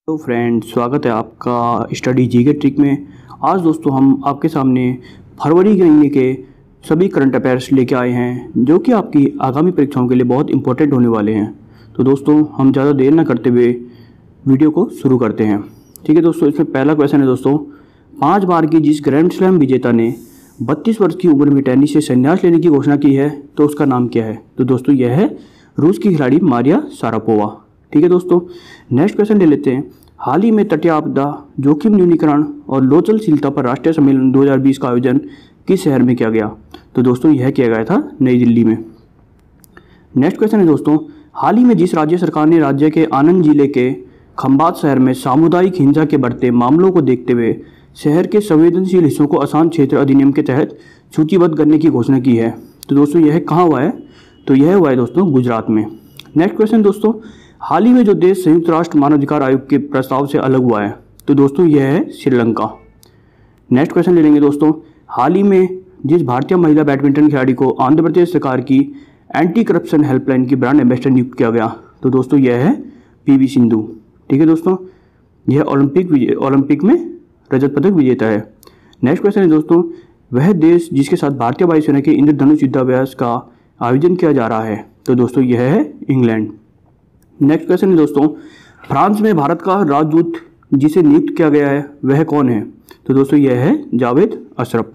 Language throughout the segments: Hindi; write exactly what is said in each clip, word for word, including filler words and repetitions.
तो फ्रेंड्स, स्वागत है आपका स्टडी जीके ट्रिक में। आज दोस्तों हम आपके सामने फरवरी के महीने के सभी करंट अफेयर्स लेके आए हैं जो कि आपकी आगामी परीक्षाओं के लिए बहुत इंपॉर्टेंट होने वाले हैं। तो दोस्तों हम ज़्यादा देर ना करते हुए वीडियो को शुरू करते हैं। ठीक है दोस्तों, इसमें पहला क्वेश्चन है दोस्तों, पाँच बार की जिस ग्रैंड स्लैम विजेता ने बत्तीस वर्ष की उम्र में टेनिस से संन्यास लेने की घोषणा की है तो उसका नाम क्या है? तो दोस्तों यह है रूस की खिलाड़ी मारिया शारापोवा। ठीक है दोस्तों, नेक्स्ट क्वेश्चन ले लेते हैं। हाल ही में तटीय आपदा, जोखिम न्यूनीकरण और लोचनशीलता पर राष्ट्रीय सम्मेलन दो हज़ार बीस का आयोजन किस शहर में किया गया? तो दोस्तों यह किया गया था नई दिल्ली में। नेक्स्ट क्वेश्चन है दोस्तों, हाल ही में जिस राज्य सरकार ने राज्य के आनंद जिले के खंबात शहर में सामुदायिक हिंसा के बढ़ते मामलों को देखते हुए शहर के संवेदनशील हिस्सों को आसान क्षेत्र अधिनियम के तहत सूचीबद्ध करने की घोषणा की है? तो दोस्तों यह कहाँ हुआ है? तो यह हुआ है दोस्तों गुजरात में। नेक्स्ट क्वेश्चन दोस्तों, हाल ही में जो देश संयुक्त राष्ट्र मानवाधिकार आयोग के प्रस्ताव से अलग हुआ है तो दोस्तों यह है श्रीलंका। नेक्स्ट क्वेश्चन ले लेंगे दोस्तों, हाल ही में जिस भारतीय महिला बैडमिंटन खिलाड़ी को आंध्र प्रदेश सरकार की एंटी करप्शन हेल्पलाइन की ब्रांड एम्बेसडर नियुक्त किया गया? तो दोस्तों यह है पीवी सिंधु। ठीक है दोस्तों, यह ओलंपिक ओलंपिक में रजत पदक विजेता है। नेक्स्ट क्वेश्चन है दोस्तों, वह देश जिसके साथ भारतीय वायुसेना के इंद्रधनुष युद्धाभ्यास का आयोजन किया जा रहा है? तो दोस्तों यह है इंग्लैंड। नेक्स्ट क्वेश्चन है दोस्तों, फ्रांस में भारत का राजदूत जिसे नियुक्त किया गया है वह कौन है? तो दोस्तों यह है जावेद अशरफ।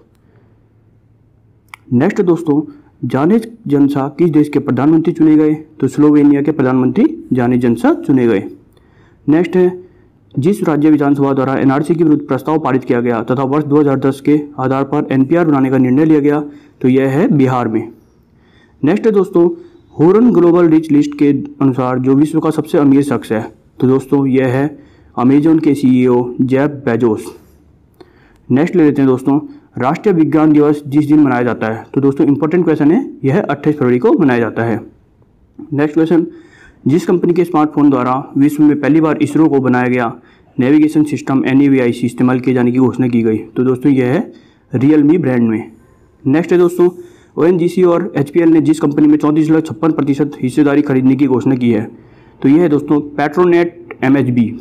नेक्स्ट दोस्तों, जाने जनसा किस देश के प्रधानमंत्री चुने गए? तो स्लोवेनिया के प्रधानमंत्री जाने जनसा चुने गए। नेक्स्ट है, जिस राज्य विधानसभा द्वारा एनआरसी के विरुद्ध प्रस्ताव पारित किया गया तथा वर्ष दो हज़ार दस के आधार पर एनपीआर बनाने का निर्णय लिया गया? तो यह है बिहार में। नेक्स्ट है दोस्तों, होरन ग्लोबल रिच लिस्ट के अनुसार जो विश्व का सबसे अमीर शख्स है? तो दोस्तों यह है अमेजन के सीईओ जेफ बेजोस। नेक्स्ट ले लेते हैं दोस्तों, राष्ट्रीय विज्ञान दिवस जिस दिन मनाया जाता है? तो दोस्तों इंपॉर्टेंट क्वेश्चन है, यह अट्ठाईस फरवरी को मनाया जाता है। नेक्स्ट क्वेश्चन, जिस कंपनी के स्मार्टफोन द्वारा विश्व में पहली बार इसरो को बनाया गया navigation system N A V I C इस्तेमाल किए जाने की घोषणा की गई? तो दोस्तों यह है रियलमी ब्रांड में। नेक्स्ट है दोस्तों, ओ एन जी सी और एच पी एल ने जिस कंपनी में चौंतीस दशमलव छप्पन प्रतिशत हिस्सेदारी खरीदने की घोषणा की है? तो यह है दोस्तों Petronet M H B.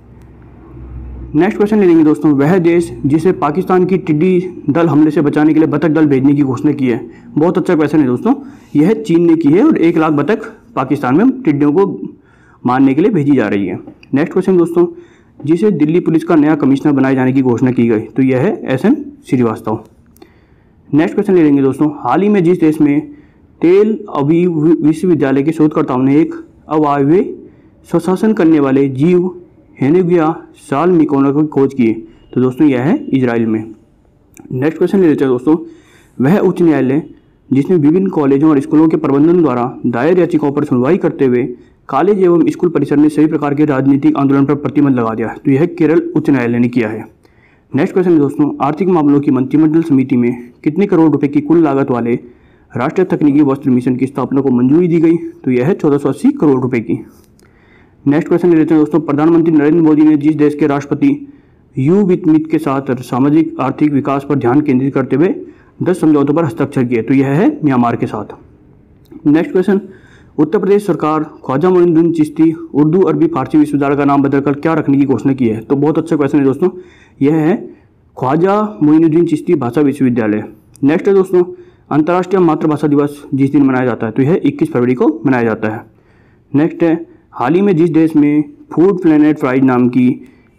Next question ले लेंगे दोस्तों, वह देश जिसे पाकिस्तान की टिड्डी दल हमले से बचाने के लिए बतख दल भेजने की घोषणा की है? बहुत अच्छा क्वेश्चन है दोस्तों, यह चीन ने की है और एक लाख बतख पाकिस्तान में टिड्डियों को मारने के लिए भेजी जा रही है। नेक्स्ट क्वेश्चन दोस्तों, जिसे दिल्ली पुलिस का नया कमिश्नर बनाए जाने की घोषणा की गई? तो यह है S N Srivastava. Next question ले लेंगे दोस्तों, हाल ही में जिस देश में तेल अवीव विश्वविद्यालय के शोधकर्ताओं ने एक अवायवीय स्वशासन करने वाले जीव हेनेगिया साल्मिकोना की खोज की? तो दोस्तों यह है इजराइल में। नेक्स्ट क्वेश्चन ले लेते हैं दोस्तों, वह उच्च न्यायालय जिसने विभिन्न कॉलेजों और स्कूलों के प्रबंधन द्वारा दायर याचिकाओं पर सुनवाई करते हुए कॉलेज एवं स्कूल परिसर में सभी प्रकार के राजनीतिक आंदोलन पर प्रतिबंध लगा दिया? तो यह केरल उच्च न्यायालय ने किया है। नेक्स्ट क्वेश्चन है दोस्तों, आर्थिक मामलों की मंत्रिमंडल समिति में कितने करोड़ रुपए की कुल लागत वाले राष्ट्रीय तकनीकी वस्त्र मिशन की स्थापना को मंजूरी दी गई? तो यह है चौदह सौ अस्सी करोड़ रुपए की। नेक्स्ट क्वेश्चन ले लेते हैं दोस्तों, प्रधानमंत्री नरेंद्र मोदी ने जिस देश के राष्ट्रपति यू वितमित के साथ सामाजिक आर्थिक विकास पर ध्यान केंद्रित करते हुए दस समझौतों पर हस्ताक्षर किए? तो यह है म्यांमार के साथ। नेक्स्ट क्वेश्चन, उत्तर प्रदेश सरकार ख्वाजा मोइनुद्दीन चिश्ती उर्दू अरबी फारसी विश्वविद्यालय का नाम बदलकर क्या रखने की घोषणा की है? तो बहुत अच्छा क्वेश्चन है दोस्तों, यह है ख्वाजा मोइनुद्दीन चिश्ती भाषा विश्वविद्यालय। नेक्स्ट है दोस्तों, अंतर्राष्ट्रीय मातृभाषा दिवस जिस दिन मनाया जाता है? तो यह इक्कीस फरवरी को मनाया जाता है। नेक्स्ट है, हाल ही में जिस देश में फूड प्लेनेट प्राइज नाम की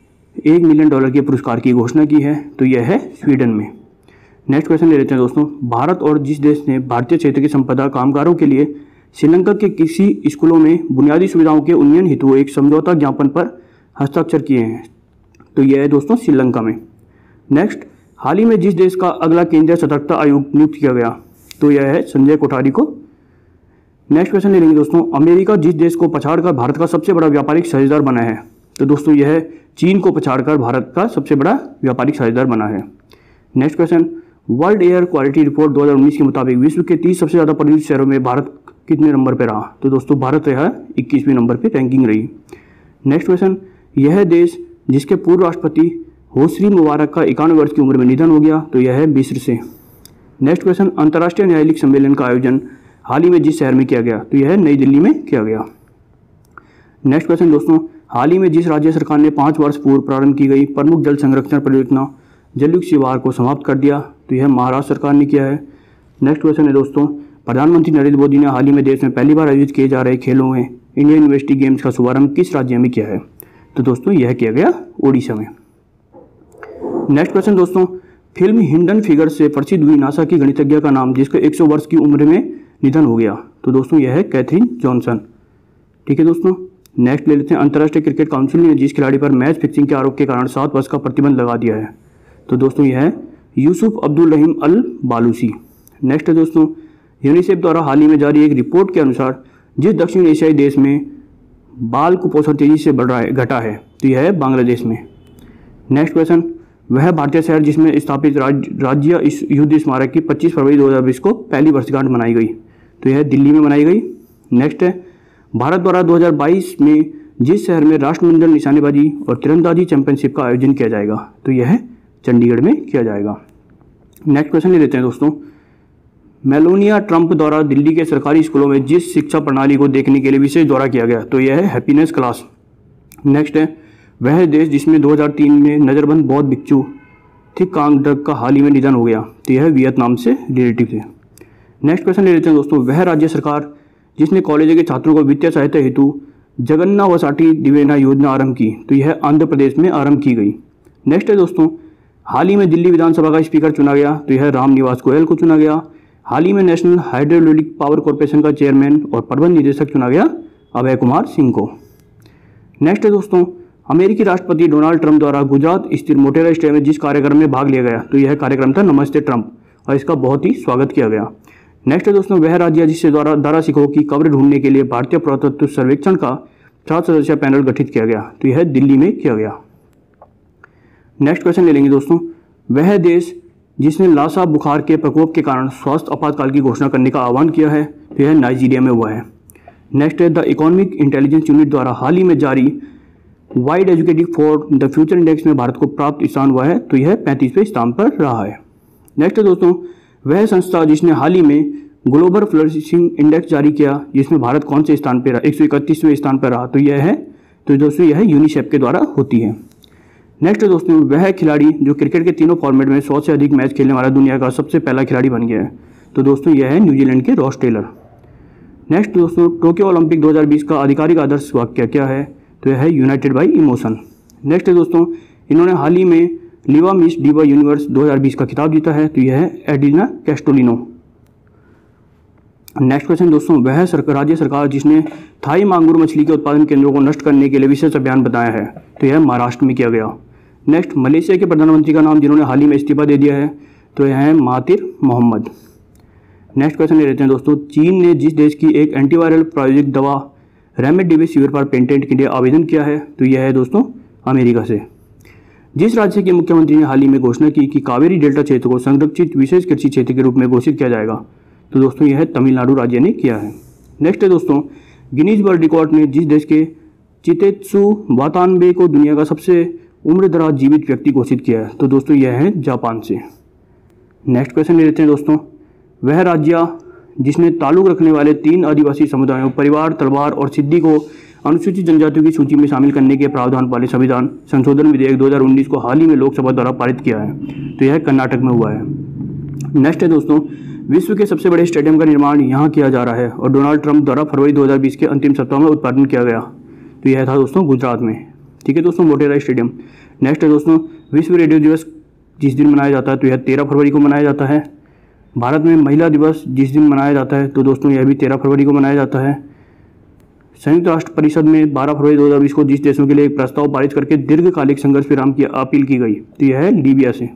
एक मिलियन डॉलर के पुरस्कार की घोषणा की है? तो यह है स्वीडन में। नेक्स्ट क्वेश्चन ले लेते हैं दोस्तों, भारत और जिस देश ने भारतीय क्षेत्र की संपदा कामगारों के लिए श्रीलंका के किसी स्कूलों में बुनियादी सुविधाओं के उन्नयन हेतु एक समझौता ज्ञापन पर हस्ताक्षर किए हैं? तो यह है दोस्तों श्रीलंका में। नेक्स्ट, हाल ही में जिस देश का अगला केंद्रीय सतर्कता आयुक्त नियुक्त किया गया? तो यह है संजय कोठारी को। नेक्स्ट क्वेश्चन ले लेंगे दोस्तों, अमेरिका जिस देश को पछाड़कर भारत का सबसे बड़ा व्यापारिक साझेदार बना है? तो दोस्तों यह चीन को पछाड़कर भारत का सबसे बड़ा व्यापारिक साझेदार बना है। Next question, world air quality report दो हज़ार उन्नीस के मुताबिक विश्व के तीस सबसे ज़्यादा प्रदूषित शहरों में भारत कितने नंबर पर रहा? तो दोस्तों भारत रहा इक्कीसवें नंबर पर रैंकिंग रही। नेक्स्ट क्वेश्चन, यह देश जिसके पूर्व राष्ट्रपति होसरी मुबारक का इक्यानवे वर्ष की उम्र में निधन हो गया? तो यह है मिस्र से। नेक्स्ट क्वेश्चन, अंतर्राष्ट्रीय न्यायालयिक सम्मेलन का आयोजन हाल ही में जिस शहर में किया गया? तो यह है नई दिल्ली में किया गया। नेक्स्ट क्वेश्चन दोस्तों, हाल ही में जिस राज्य सरकार ने पाँच वर्ष पूर्व प्रारंभ की गई प्रमुख जल संरक्षण परियोजना जलयुक्त शिवार को समाप्त कर दिया, तो यह महाराष्ट्र सरकार ने किया है। नेक्स्ट क्वेश्चन है दोस्तों, प्रधानमंत्री नरेंद्र मोदी ने हाल ही में देश में पहली बार आयोजित किए जा रहे खेलों में इंडियन यूनिवर्सिटी गेम्स का शुभारंभ किस राज्य में किया है? तो दोस्तों यह किया गया ओडिशा में। नेक्स्ट क्वेश्चन दोस्तों, फिल्म हिडन फिगर्स से प्रसिद्ध हुई नासा की गणितज्ञ का नाम जिसका सौ वर्ष की उम्र में निधन हो गया, तो दोस्तों यह है कैथरीन जॉनसन। ठीक है दोस्तों, नेक्स्ट ले लेते हैं। अंतर्राष्ट्रीय क्रिकेट काउंसिल ने जिस खिलाड़ी पर मैच फिक्सिंग के आरोप के कारण सात वर्ष का प्रतिबंध लगा दिया है, तो दोस्तों यह है Yusuf Abdul Rahim Al Balushi. Next है दोस्तों, यूनिसेफ द्वारा हाल ही में जारी एक रिपोर्ट के अनुसार जिस दक्षिण एशियाई देश में बाल कुपोषण तेजी से बढ़ रहा है घटा है, तो यह है बांग्लादेश में। नेक्स्ट क्वेश्चन, वह भारतीय शहर जिसमें स्थापित राज्य राज्य इस युद्ध स्मारक की पच्चीस फरवरी दो हज़ार बीस को पहली वर्षगांठ मनाई गई, तो यह दिल्ली में मनाई गई। नेक्स्ट है, भारत द्वारा दो हज़ार बाईस में जिस शहर में राष्ट्रमंडल निशानेबाजी और तीरंदाजी चैंपियनशिप का आयोजन किया जाएगा, तो यह चंडीगढ़ में किया जाएगा। नेक्स्ट क्वेश्चन ले लेते हैं दोस्तों, मेलानिया ट्रंप द्वारा दिल्ली के सरकारी स्कूलों में जिस शिक्षा प्रणाली को देखने के लिए विशेष दौरा किया गया, तो यह है हैप्पीनेस क्लास। नेक्स्ट है, वह देश जिसमें दो हज़ार तीन में नज़रबंद बौद्ध भिक्षु थिकांगडक का हाल ही में निधन हो गया, तो यह वियतनाम से रिलेटिव थे। नेक्स्ट क्वेश्चन ले लेते हैं दोस्तों, वह राज्य सरकार जिसने कॉलेज के छात्रों को वित्तीय सहायता हेतु जगन्नावसाटी दिवेना योजना आरंभ की, तो यह आंध्र प्रदेश में आरंभ की गई। नेक्स्ट है दोस्तों, हाल ही में दिल्ली विधानसभा का स्पीकर चुना गया, तो यह रामनिवास गोयल को चुना गया। हाल ही में नेशनल हाइड्रोलिक पावर कॉर्पोरेशन का चेयरमैन और प्रबंध निदेशक चुना गया अभय कुमार सिंह को। नेक्स्ट है दोस्तों, अमेरिकी राष्ट्रपति डोनाल्ड ट्रंप द्वारा गुजरात स्थित मोटेरा स्टेडियम में जिस कार्यक्रम में भाग लिया गया, तो यह कार्यक्रम था नमस्ते ट्रंप, और इसका बहुत ही स्वागत किया गया। नेक्स्ट है दोस्तों, वह राज्य जिससे द्वारा दारा सिखों की कब्र ढूंढने के लिए भारतीय पुरातत्व सर्वेक्षण का सात सदस्यीय पैनल गठित किया गया, तो यह दिल्ली में किया गया। नेक्स्ट क्वेश्चन ले लेंगे दोस्तों, वह देश जिसने लासा बुखार के प्रकोप के कारण स्वास्थ्य आपातकाल की घोषणा करने का आह्वान किया है, तो यह नाइजीरिया में हुआ है। नेक्स्ट है, द इकोनॉमिक इंटेलिजेंस यूनिट द्वारा हाल ही में जारी wide educative for the future index में भारत को प्राप्त स्थान हुआ है, तो यह पैंतीसवें स्थान पर रहा है। नेक्स्ट है दोस्तों, वह संस्था जिसने हाल ही में ग्लोबल फ्लरिशिंग इंडेक्स जारी किया जिसमें भारत कौन से स्थान पर रहा, एक सौ इकतीसवें स्थान पर रहा, तो यह है तो दोस्तों यह यूनिसेफ के द्वारा होती है। नेक्स्ट है दोस्तों, वह खिलाड़ी जो क्रिकेट के तीनों फॉर्मेट में सौ से अधिक मैच खेलने वाला दुनिया का सबसे पहला खिलाड़ी बन गया है, तो दोस्तों यह है न्यूजीलैंड के रॉस टेलर। नेक्स्ट दोस्तों, टोक्यो ओलंपिक दो हज़ार बीस का आधिकारिक आदर्श वाक्य क्या है, तो यह है यूनाइटेड बाई इमोशन। नेक्स्ट है दोस्तों, इन्होंने हाल ही में लिवा मिस डिवा यूनिवर्स दो हज़ार बीस का खिताब जीता है, तो यह है एडिना कैस्टोलिनो। नेक्स्ट क्वेश्चन दोस्तों, वह सरकार राज्य सरकार जिसने थाई मांगुर मछली के उत्पादन केंद्रों को नष्ट करने के लिए विशेष अभियान बताया है, तो यह महाराष्ट्र में किया गया। नेक्स्ट, मलेशिया के प्रधानमंत्री का नाम जिन्होंने हाल ही में इस्तीफा दे दिया है, तो यह है महातिर मोहम्मद। नेक्स्ट क्वेश्चन ले लेते हैं दोस्तों, चीन ने जिस देश की एक एंटीवायरल प्रायोजिक दवा रेमडेसिविर पर पेटेंट के लिए आवेदन किया है, तो यह है दोस्तों अमेरिका से। जिस राज्य के मुख्यमंत्री ने हाल ही में घोषणा की कि कावेरी डेल्टा क्षेत्र को संरक्षित विशेष कृषि क्षेत्र के रूप में घोषित किया जाएगा, तो दोस्तों यह तमिलनाडु राज्य ने किया है। नेक्स्ट है दोस्तों, गिनीज वर्ल्ड रिकॉर्ड ने जिस देश के चितेत्सु वातानबे को दुनिया का सबसे उम्रदराज जीवित व्यक्ति घोषित किया है, तो दोस्तों यह है जापान से। नेक्स्ट क्वेश्चन ले लेते हैं दोस्तों, वह राज्य जिसने ताल्लुक रखने वाले तीन आदिवासी समुदायों परिवार तलवार और सिद्धि को अनुसूचित जनजातियों की सूची में शामिल करने के प्रावधान वाले संविधान संशोधन विधेयक दो हज़ार उन्नीस को हाल ही में लोकसभा द्वारा पारित किया है, तो यह कर्नाटक में हुआ है। नेक्स्ट है दोस्तों, विश्व के सबसे बड़े स्टेडियम का निर्माण यहाँ किया जा रहा है और डोनाल्ड ट्रंप द्वारा फरवरी दो हज़ार बीस के अंतिम सप्ताह में उद्घाटन किया गया, तो यह था दोस्तों गुजरात में। ठीक है दोस्तों, मोटेरा स्टेडियम। नेक्स्ट है दोस्तों, विश्व रेडियो दिवस जिस दिन मनाया जाता है, तो यह तेरह फरवरी को मनाया जाता है। भारत में महिला दिवस जिस दिन मनाया जाता है, तो दोस्तों यह भी तेरह फरवरी को मनाया जाता है। संयुक्त राष्ट्र परिषद में बारह फरवरी दो हज़ार बीस को जिस देशों के लिए एक प्रस्ताव पारित करके दीर्घकालिक संघर्ष विराम की अपील की गई, तो यह है लीबिया से।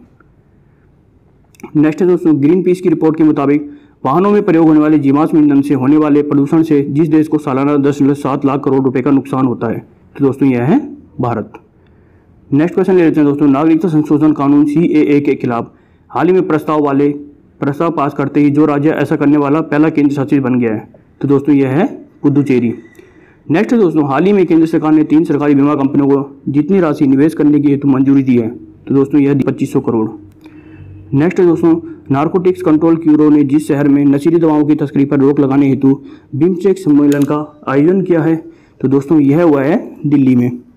नेक्स्ट है दोस्तों, ग्रीन पीस की रिपोर्ट के मुताबिक वाहनों में प्रयोग होने वाले जीवाश्म ईंधन से होने वाले प्रदूषण से जिस देश को सालाना दस दशमलव सात लाख करोड़ रुपए का नुकसान होता है, तो दोस्तों यह है भारत। नेक्स्ट क्वेश्चन ले लेते हैं दोस्तों, नागरिकता संशोधन कानून सी ए ए के खिलाफ हाल ही में प्रस्ताव वाले प्रस्ताव पास करते ही जो राज्य ऐसा करने वाला पहला केंद्र शासित बन गया है, तो दोस्तों यह है पुदुचेरी। नेक्स्ट दोस्तों, हाल ही में केंद्र सरकार ने तीन सरकारी बीमा कंपनियों को जितनी राशि निवेश करने की हेतु मंजूरी दी है, तो दोस्तों यह पच्चीस सौ करोड़। नेक्स्ट दोस्तों, नार्कोटिक्स कंट्रोल ब्यूरो ने जिस शहर में नशीली दवाओं की तस्करी पर रोक लगाने हेतु बिम्स्टेक सम्मेलन का आयोजन किया है, तो दोस्तों यह हुआ है दिल्ली में।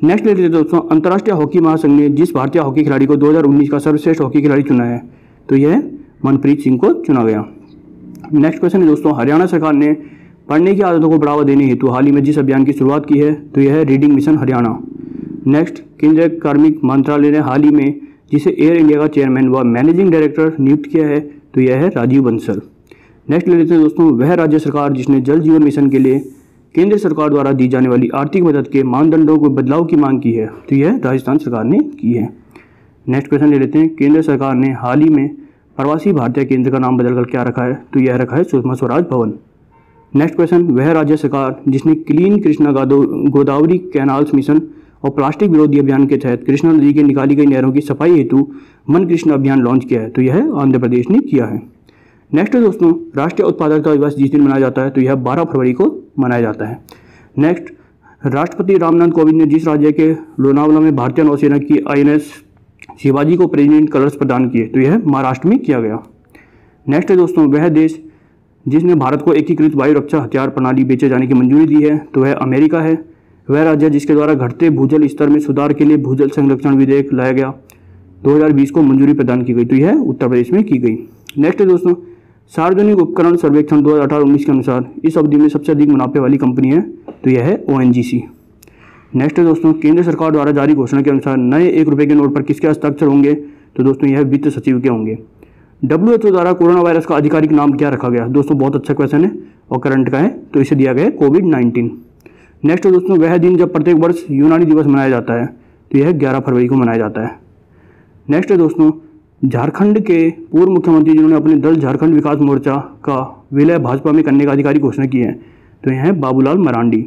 नेक्स्ट ले लेते हैं दोस्तों, अंतर्राष्ट्रीय हॉकी महासंघ ने जिस भारतीय हॉकी खिलाड़ी को दो हज़ार उन्नीस का सर्वश्रेष्ठ हॉकी खिलाड़ी चुना है, तो यह मनप्रीत सिंह को चुना गया। नेक्स्ट क्वेश्चन है दोस्तों, हरियाणा सरकार ने पढ़ने की आदतों को बढ़ावा देने हेतु हाल ही में जिस अभियान की शुरुआत की है, तो यह है रीडिंग मिशन हरियाणा। नेक्स्ट, केंद्रीय कार्मिक मंत्रालय ने हाल ही में जिसे एयर इंडिया का चेयरमैन व मैनेजिंग डायरेक्टर नियुक्त किया है, तो यह है राजीव बंसल। नेक्स्ट ले लेते हैं दोस्तों, वह राज्य सरकार जिसने जल जीवन मिशन के लिए केंद्र सरकार द्वारा दी जाने वाली आर्थिक मदद के मानदंडों को बदलाव की मांग की है, तो यह राजस्थान सरकार ने की है। नेक्स्ट क्वेश्चन ले लेते हैं, केंद्र सरकार ने हाल ही में प्रवासी भारतीय केंद्र का नाम बदलकर क्या रखा है, तो यह रखा है सुषमा स्वराज भवन। नेक्स्ट क्वेश्चन, वह राज्य सरकार जिसने clean Krishna Godavari canals mission और प्लास्टिक विरोधी अभियान के तहत कृष्णा नदी के निकाली गई नहरों की सफाई हेतु मन कृष्णा अभियान लॉन्च किया है, तो यह आंध्र प्रदेश ने किया है। नेक्स्ट दोस्तों, राष्ट्रीय उत्पादकता दिवस जिस दिन मनाया जाता है, तो यह बारह फरवरी को मनाया जाता है। नेक्स्ट, राष्ट्रपति रामनाथ कोविंद ने जिस राज्य के लोनावला में भारतीय नौसेना की आई एन एस शिवाजी को प्रेसिडेंट कलर्स प्रदान किए, तो यह महाराष्ट्र में किया गया। नेक्स्ट है दोस्तों, वह देश जिसने भारत को एकीकृत वायु रक्षा हथियार प्रणाली बेचे जाने की मंजूरी दी है, तो वह अमेरिका है। वह राज्य जिसके द्वारा घटते भूजल स्तर में सुधार के लिए भूजल संरक्षण विधेयक लाया गया, दो हज़ार बीस को मंजूरी प्रदान की गई, तो यह उत्तर प्रदेश में की गई। नेक्स्ट है दोस्तों, सार्वजनिक उपकरण सर्वेक्षण दो हज़ार अठारह उन्नीस के अनुसार इस अवधि में सबसे अधिक मुनाफे वाली कंपनी है, तो यह है ओ एन जी सी। नेक्स्ट है दोस्तों, केंद्र सरकार द्वारा जारी घोषणा के अनुसार नए एक रुपये के नोट पर किसके हस्ताक्षर होंगे, तो दोस्तों यह वित्त सचिव के होंगे। डब्ल्यू एच ओ द्वारा कोरोना वायरस का आधिकारिक नाम क्या रखा गया, दोस्तों बहुत अच्छा क्वेश्चन है और करंट का है, तो इसे दिया गया है कोविड नाइन्टीन। नेक्स्ट है दोस्तों, वह दिन जब प्रत्येक वर्ष यूनानी दिवस मनाया जाता है, तो यह ग्यारह फरवरी को मनाया जाता है। नेक्स्ट है दोस्तों, झारखंड के पूर्व मुख्यमंत्री जिन्होंने अपने दल झारखंड विकास मोर्चा का विलय भाजपा में करने का आधिकारिक घोषणा की है, तो यह है बाबूलाल मरांडी।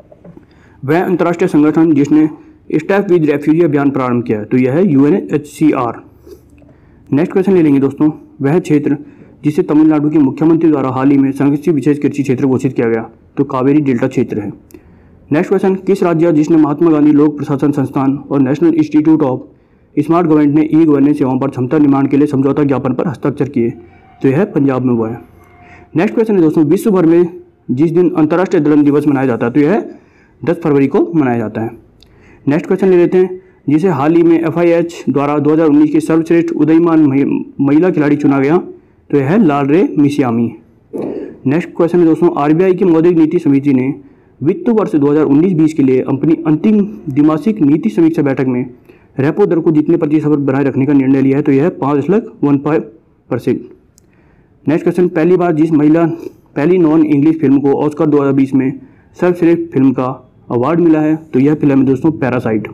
वह अंतर्राष्ट्रीय संगठन जिसने स्टेप विद रेफ्यूजी अभियान प्रारंभ किया है, तो यह है U N H C R. Next question ले लेंगे दोस्तों, वह क्षेत्र जिसे तमिलनाडु के मुख्यमंत्री द्वारा हाल ही में संरक्षित विशेष कृषि क्षेत्र घोषित किया गया, तो कावेरी डेल्टा क्षेत्र है। नेक्स्ट क्वेश्चन, किस राज्य जिसने महात्मा गांधी लोक प्रशासन संस्थान और national institute of smart government ने ई गवर्नेंस सेवाओं पर क्षमता निर्माण के लिए समझौता ज्ञापन पर हस्ताक्षर किए, तो यह पंजाब में हुआ है। नेक्स्ट क्वेश्चन है दोस्तों, विश्व भर में जिस दिन अंतर्राष्ट्रीय दलन दिवस मनाया जाता है, तो यह दस फरवरी को मनाया जाता है। नेक्स्ट क्वेश्चन ले लेते हैं, जिसे हाल ही में एफ आई एच द्वारा दो हज़ार उन्नीस की सर्वश्रेष्ठ उदयमान महिला खिलाड़ी चुना गया, तो यह है लाल रे मिसियामी। नेक्स्ट क्वेश्चन है दोस्तों, आर बी आई की मौद्रिक नीति समिति ने वित्त वर्ष दो हज़ार उन्नीस बीस के लिए अपनी अंतिम द्विमासिक नीति समीक्षा बैठक में रेपो दर को जितने प्रतिशत पर बनाए रखने का निर्णय लिया है, तो यह है पाँच दशमलव one five percent. Next question, पहली बार जिस महिला पहली नॉन इंग्लिश फिल्म को ऑस्कर दो हज़ार बीस में सर्वश्रेष्ठ फिल्म का अवार्ड मिला है, तो यह फिल्म है दोस्तों पैरासाइट।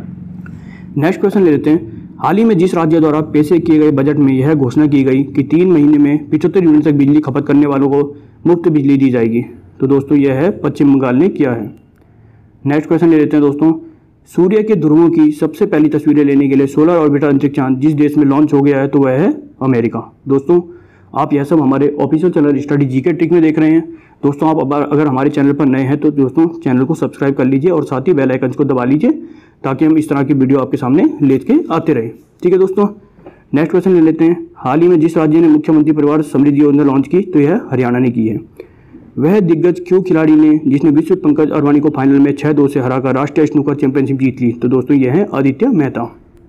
नेक्स्ट क्वेश्चन ले लेते हैं, हाल ही में जिस राज्य द्वारा पेश किए गए बजट में यह घोषणा की गई कि तीन महीने में पिछहत्तर यूनिट तक बिजली खपत करने वालों को मुफ्त बिजली दी जाएगी, तो दोस्तों यह है पश्चिम बंगाल ने किया है। नेक्स्ट क्वेश्चन ले लेते हैं दोस्तों, सूर्य के ध्रुवों की सबसे पहली तस्वीरें लेने के लिए सोलर ऑर्बिटर अंतरिक्ष यान जिस देश में लॉन्च हो गया है, तो वह है अमेरिका। दोस्तों आप यह सब हमारे official channel study GK trick में देख रहे हैं। दोस्तों आप अगर हमारे चैनल पर नए हैं तो दोस्तों चैनल को सब्सक्राइब कर लीजिए और साथ ही बेल आइकन को दबा लीजिए, ताकि हम इस तरह की वीडियो आपके सामने लेके आते रहे। ठीक है दोस्तों, नेक्स्ट क्वेश्चन ले लेते हैं, हाल ही में जिस राज्य ने मुख्यमंत्री परिवार समृद्धि योजना लॉन्च की, तो यह हरियाणा ने की है। वह दिग्गज क्यों खिलाड़ी ने जिसने विश्व पंकज अडवाणी को फाइनल में छह दो से हराकर राष्ट्रीय स्नूकर चैंपियनशिप जीत ली, तो दोस्तों यह है आदित्य मेहता।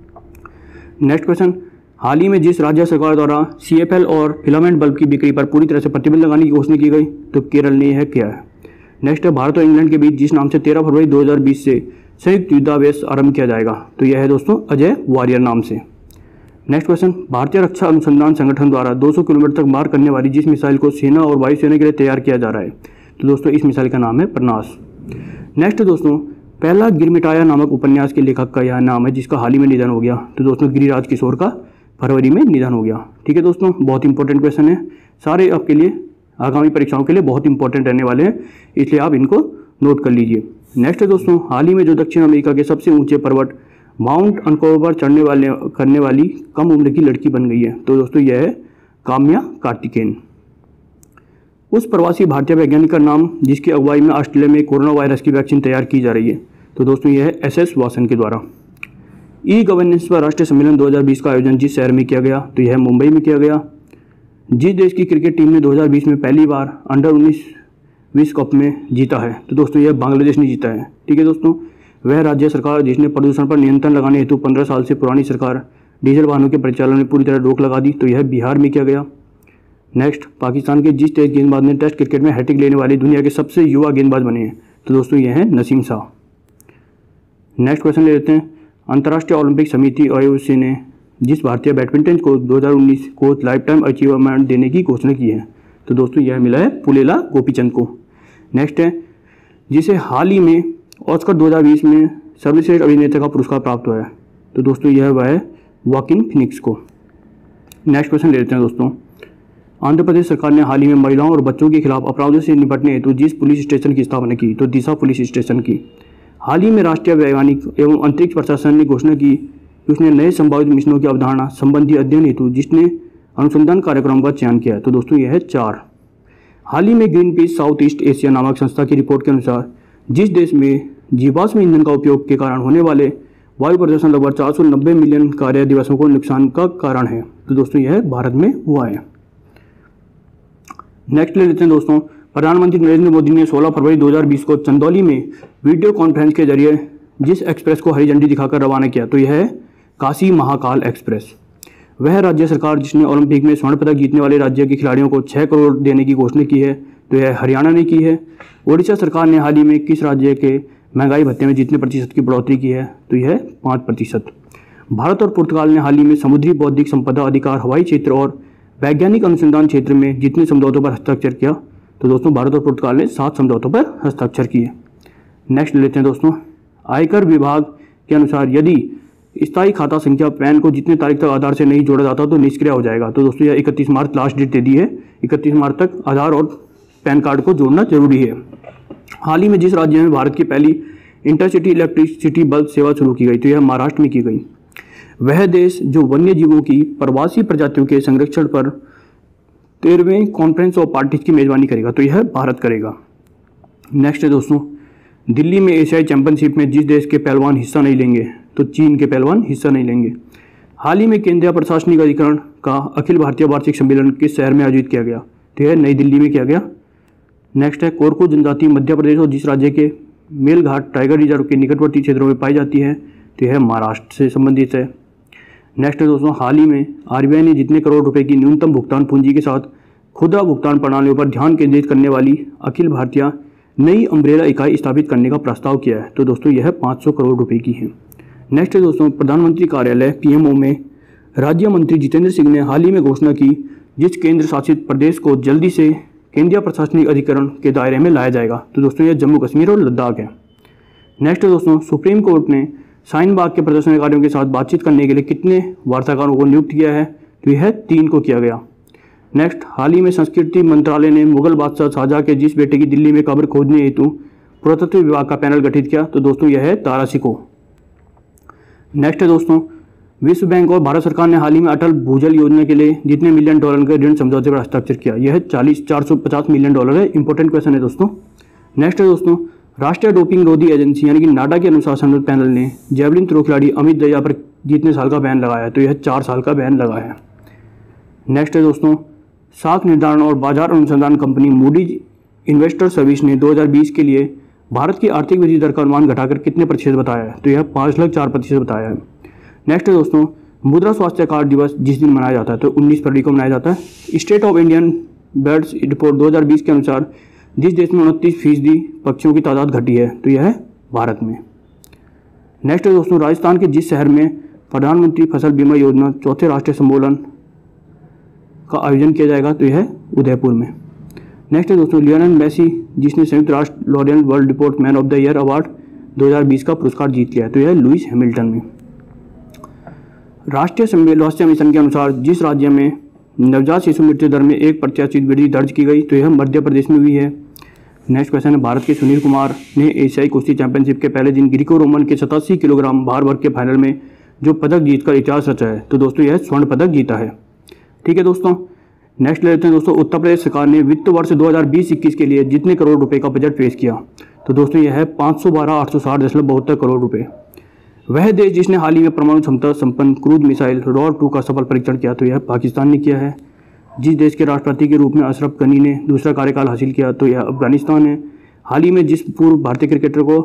नेक्स्ट क्वेश्चन, हाल ही में जिस राज्य सरकार द्वारा सी एफ एल और फिलामेंट बल्ब की बिक्री पर पूरी तरह से प्रतिबंध लगाने की घोषणा की गई, तो केरल ने यह किया है। नेक्स्ट है, भारत और इंग्लैंड के बीच जिस नाम से तेरह फरवरी दो हज़ार बीस से संयुक्त युद्धाभ्यास आरंभ किया जाएगा, तो यह है दोस्तों अजय वॉरियर नाम से। नेक्स्ट क्वेश्चन, भारतीय रक्षा अनुसंधान संगठन द्वारा दो सौ किलोमीटर तक मार करने वाली जिस मिसाइल को सेना और वायुसेना के लिए तैयार किया जा रहा है, तो दोस्तों इस मिसाइल का नाम है प्रनास। नेक्स्ट दोस्तों, पहला गिरमिटाया नामक उपन्यास के लेखक का यह नाम है जिसका हाल ही में निधन हो गया, तो दोस्तों गिरिराज किशोर का फरवरी में निधन हो गया। ठीक है दोस्तों, बहुत इंपॉर्टेंट क्वेश्चन है, सारे आपके लिए आगामी परीक्षाओं के लिए बहुत इंपॉर्टेंट रहने वाले हैं, इसलिए आप इनको नोट कर लीजिए। नेक्स्ट है दोस्तों, हाल ही में जो दक्षिण अमेरिका के सबसे ऊंचे पर्वत माउंट अनकोवर चढ़ने वाले करने वाली कम उम्र की लड़की बन गई है, तो दोस्तों यह है काम्या कार्तिकेयन। उस प्रवासी भारतीय वैज्ञानिक का नाम जिसकी अगुवाई में ऑस्ट्रेलिया में कोरोना वायरस की वैक्सीन तैयार की जा रही है, तो दोस्तों यह है एस एस वासन के द्वारा। ई गवर्नेंस पर राष्ट्रीय सम्मेलन दो हज़ार बीस का आयोजन जिस शहर में किया गया, तो यह मुंबई में किया गया। जिस देश की क्रिकेट टीम ने दो हज़ार बीस में पहली बार अंडर उन्नीस विश्व कप में जीता है, तो दोस्तों यह बांग्लादेश ने जीता है। ठीक है दोस्तों, वह राज्य सरकार जिसने प्रदूषण पर नियंत्रण लगाने हेतु पंद्रह साल से पुरानी सरकार डीजल वाहनों के परिचालन में पूरी तरह रोक लगा दी, तो यह बिहार में किया गया। नेक्स्ट, पाकिस्तान के जिस तेज गेंदबाज ने टेस्ट क्रिकेट में हैट्रिक लेने वाले दुनिया के सबसे युवा गेंदबाज बने हैं, तो दोस्तों यह है नसीम शाह। नेक्स्ट क्वेश्चन ले लेते हैं। अंतर्राष्ट्रीय ओलंपिक समिति आई ओ सी ने जिस भारतीय बैडमिंटन को दो हज़ार उन्नीस को लाइफ टाइम अचीवमेंट देने की घोषणा की है, तो दोस्तों यह मिला है पुलेला गोपीचंद को। नेक्स्ट है, जिसे हाल ही में ऑस्कर दो हज़ार बीस में सर्वश्रेष्ठ अभिनेता का पुरस्कार प्राप्त हुआ है, तो दोस्तों यह वह है वाकिन फिनिक्स को। नेक्स्ट क्वेश्चन ले लेते हैं दोस्तों। आंध्र प्रदेश सरकार ने हाल ही में महिलाओं और बच्चों के खिलाफ अपराधों से निपटने हेतु जिस पुलिस स्टेशन की स्थापना की, तो दिशा पुलिस स्टेशन की। हाल ही में राष्ट्रीय वैज्ञानिक एवं अंतरिक्ष प्रशासन ने घोषणा की कि उसने नए संभावित मिशनों की अवधारणा संबंधी अध्ययन हेतु जिसने अनुसंधान कार्यक्रम का चयन किया है, तो दोस्तों यह है चार। हाल ही में Greenpeace South East Asia नामक संस्था की रिपोर्ट के अनुसार जिस देश में जीवाश्म ईंधन का उपयोग के कारण होने वाले वायु प्रदूषण लगभग चार सौ नब्बे मिलियन कार्य दिवसों को नुकसान का कारण है, तो दोस्तों यह भारत में हुआ है। नेक्स्ट ले लेते हैं दोस्तों। प्रधानमंत्री नरेंद्र मोदी ने सोलह फरवरी दो हज़ार बीस को चंदौली में वीडियो कॉन्फ्रेंस के जरिए जिस एक्सप्रेस को हरी झंडी दिखाकर रवाना किया, तो यह है काशी महाकाल एक्सप्रेस। वह राज्य सरकार जिसने ओलंपिक में स्वर्ण पदक जीतने वाले राज्य के खिलाड़ियों को छः करोड़ देने की घोषणा की है, तो यह हरियाणा ने की है। ओडिशा सरकार ने हाल ही में किस राज्य के महंगाई भत्ते में जितने प्रतिशत की बढ़ोतरी की है, तो यह पाँच प्रतिशत। भारत और पुर्तगाल ने हाल ही में समुद्री बौद्धिक संपदा अधिकार, हवाई क्षेत्र और वैज्ञानिक अनुसंधान क्षेत्र में जितने समझौतों पर हस्ताक्षर किया, तो दोस्तों भारत और पुर्तगाल ने सात समझौतों पर हस्ताक्षर किए। नेक्स्ट लेते हैं दोस्तों। आयकर विभाग के अनुसार यदि स्थायी खाता संख्या पैन को जितने तारीख तक आधार से नहीं जोड़ा जाता तो निष्क्रिय हो जाएगा, तो दोस्तों यह इकतीस मार्च लास्ट डेट दे दी है। इकतीस मार्च तक आधार और पैन कार्ड को जोड़ना जरूरी है। हाल ही में जिस राज्य में भारत की पहली इंटरसिटी इलेक्ट्रिसिटी बल्ब सेवा शुरू की गई, तो यह महाराष्ट्र में की गई। वह देश जो वन्य जीवों की प्रवासी प्रजातियों के संरक्षण पर तेरहवें कॉन्फ्रेंस ऑफ पार्टीज की मेजबानी करेगा, तो यह भारत करेगा। नेक्स्ट है दोस्तों। दिल्ली में एशियाई चैंपियनशिप में जिस देश के पहलवान हिस्सा नहीं लेंगे, तो चीन के पहलवान हिस्सा नहीं लेंगे। हाल ही में केंद्रीय प्रशासनिक अधिकरण का अखिल भारतीय वार्षिक सम्मेलन किस शहर में आयोजित किया गया, तो यह नई दिल्ली में किया गया। नेक्स्ट है, कोरकू जनजाति मध्य प्रदेश और जिस राज्य के मेलघाट टाइगर रिजर्व के निकटवर्ती क्षेत्रों में पाई जाती है, तो यह महाराष्ट्र से संबंधित है। नेक्स्ट है दोस्तों। हाल ही में आरबीआई ने जितने करोड़ रुपए की न्यूनतम भुगतान पूंजी के साथ खुदरा भुगतान प्रणालियों पर ध्यान केंद्रित करने वाली अखिल भारतीय नई अम्ब्रेला इकाई स्थापित करने का प्रस्ताव किया है, तो दोस्तों यह पाँच सौ करोड़ रुपए की है। नेक्स्ट है दोस्तों। प्रधानमंत्री कार्यालय पीएमओ में राज्य मंत्री जितेंद्र सिंह ने हाल ही में घोषणा की जिस केंद्र शासित प्रदेश को जल्दी से केंद्रीय प्रशासनिक अधिकरण के दायरे में लाया जाएगा, तो दोस्तों यह जम्मू कश्मीर और लद्दाख है। नेक्स्ट है दोस्तों। सुप्रीम कोर्ट ने शाहीन बाग के प्रदर्शनकारियों के साथ बातचीत करने के लिए कितने वार्ताकारों को नियुक्त किया है, तो यह तीन को किया गया। नेक्स्ट, हाल ही में संस्कृति मंत्रालय ने मुगल बादशाह शाहजहां के जिस बेटे की दिल्ली में कब्र खोजने हेतु पुरातत्व विभाग का पैनल गठित किया, तो दोस्तों यह है तारा सिकोह। नेक्स्ट है दोस्तों। विश्व बैंक और भारत सरकार ने हाल ही में अटल भूजल योजना के लिए जितने मिलियन डॉलर के ऋण समझौते पर हस्ताक्षर किया, यह चालीस चार सौ पचास मिलियन डॉलर है। इंपॉर्टेंट क्वेश्चन है दोस्तों। नेक्स्ट है दोस्तों। राष्ट्रीय डोपिंग रोधी एजेंसी यानी कि नाडा के अनुशासन पैनल ने जेवलिन थ्रो खिलाड़ी अमित दहिया पर जितने साल का बैन लगाया है, तो यह चार साल का बैन लगाया है। नेक्स्ट है दोस्तों। साख निर्धारण और बाजार अनुसंधान कंपनी मूडीज इन्वेस्टर सर्विस ने दो हज़ार बीस के लिए भारत की आर्थिक वृद्धि दर का अनुमान घटाकर कितने प्रतिशत बताया है, तो यह पाँच लाख चार प्रतिशत बताया है। नेक्स्ट है दोस्तों। मुद्रा स्वास्थ्य कार्ड दिवस जिस दिन मनाया जाता है, तो उन्नीस फरवरी को मनाया जाता है। State of Indian birds report दो हज़ार बीस के अनुसार जिस देश में उनतीस फीसदी पक्षियों की तादाद घटी है, तो यह है भारत में। नेक्स्ट है दोस्तों। राजस्थान के जिस शहर में प्रधानमंत्री फसल बीमा योजना चौथे राष्ट्रीय सम्मेलन का आयोजन किया जाएगा, तो यह है उदयपुर में। नेक्स्ट है दोस्तों। लियोनेल मेसी जिसने संयुक्त राष्ट्र Laureus world report man of the year award दो हज़ार बीस का पुरस्कार जीत लिया है, तो यह है लुइस हैमिल्टन में। राष्ट्रीय स्वास्थ्य मिशन के अनुसार जिस राज्य में नवजात शिशु मृत्यु दर में एक प्रतिशत वृद्धि दर्ज की गई, तो यह मध्य प्रदेश में हुई है। नेक्स्ट क्वेश्चन है। भारत के सुनील कुमार ने एशियाई कुश्ती चैंपियनशिप के पहले दिन ग्रीको रोमन के सतासी किलोग्राम भार वर्ग के फाइनल में जो पदक जीतकर इतिहास रचा है, तो दोस्तों यह स्वर्ण पदक जीता है। ठीक है दोस्तों। नेक्स्ट ले लेते हैं दोस्तों। उत्तर प्रदेश सरकार ने वित्त वर्ष दो हज़ार बीस इक्कीस के लिए जितने करोड़ रुपए का बजट पेश किया, तो दोस्तों यह है पाँच सौ बारह आठ सौ साठ दशमलव बहत्तर करोड़ रुपए। वह देश जिसने हाल ही में परमाणु क्षमता संपन्न क्रूज मिसाइल रॉर टू का सफल परीक्षण किया, तो यह पाकिस्तान ने किया है। जिस देश के राष्ट्रपति के रूप में अशरफ गनी ने दूसरा कार्यकाल हासिल किया, तो यह अफगानिस्तान है। हाल ही में जिस पूर्व भारतीय क्रिकेटर को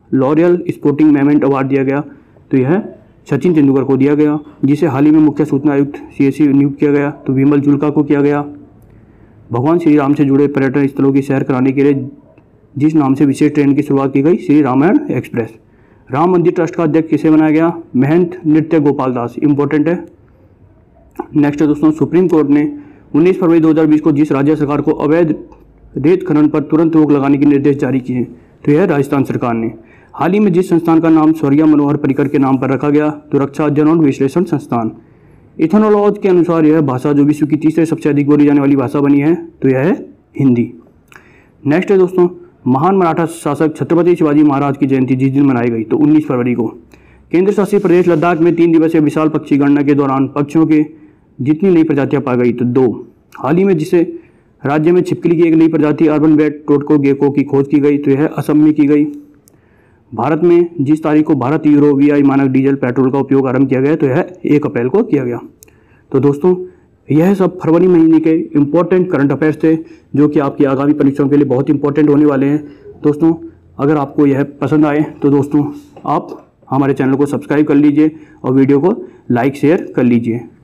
लॉरियल स्पोर्टिंग मेमेंट अवार्ड दिया गया, तो यह सचिन तेंदुलकर को दिया गया। जिसे हाल ही में मुख्य सूचना आयुक्त सीएससी नियुक्त किया गया, तो विमल जुल्का को किया गया। भगवान श्री राम से जुड़े पर्यटन स्थलों की सैर कराने के लिए जिस नाम से विशेष ट्रेन की शुरुआत की गई, श्री रामायण एक्सप्रेस। राम मंदिर ट्रस्ट का अध्यक्ष किसे बनाया गया, महंत नृत्य गोपाल दास, इंपॉर्टेंट है। नेक्स्ट है दोस्तों, सुप्रीम कोर्ट ने उन्नीस फरवरी दो हज़ार बीस को जिस राज्य सरकार को अवैध रेत खनन पर तुरंत रोक लगाने के निर्देश जारी किए, तो यह राजस्थान सरकार ने। हाल ही में जिस संस्थान का नाम स्वर्गीय मनोहर पर्रिकर के नाम पर रखा गया, तो रक्षा अध्ययन और विश्लेषण संस्थान। इथनोलॉजी के अनुसार यह भाषा जो विश्व की तीसरे सबसे अधिक बोली जाने वाली भाषा बनी है, तो यह है हिंदी। नेक्स्ट है दोस्तों, महान मराठा शासक छत्रपति शिवाजी महाराज की जयंती जिस दिन मनाई गई, तो उन्नीस फरवरी को। केंद्र शासित प्रदेश लद्दाख में तीन दिवसीय विशाल पक्षी गणना के दौरान पक्षियों के जितनी नई प्रजातियां पाई गई, तो दो। हाल ही में जिसे राज्य में छिपकली की एक नई प्रजाति अर्बन बेट टोटको गेको की खोज की गई, तो यह असम में की गई। भारत में जिस तारीख को भारत यूरो वीआई मानक डीजल पेट्रोल का उपयोग आरंभ किया गया, तो यह एक अप्रैल को किया गया। तो दोस्तों यह सब फरवरी महीने के इम्पोर्टेंट करंट अफेयर्स थे, जो कि आपकी आगामी परीक्षाओं के लिए बहुत इंपॉर्टेंट होने वाले हैं। दोस्तों अगर आपको यह पसंद आए तो दोस्तों आप हमारे चैनल को सब्सक्राइब कर लीजिए और वीडियो को लाइक शेयर कर लीजिए।